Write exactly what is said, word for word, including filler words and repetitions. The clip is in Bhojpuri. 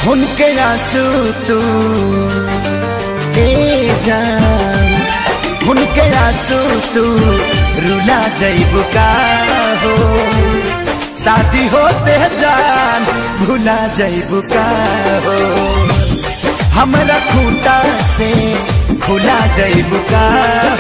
उनके आंसू तू ए जान, उनके आंसू तू रुला जइबू का हो, शादी होते जान भुला जइबू का हो, हमरा खूंटा से खुला जइबू का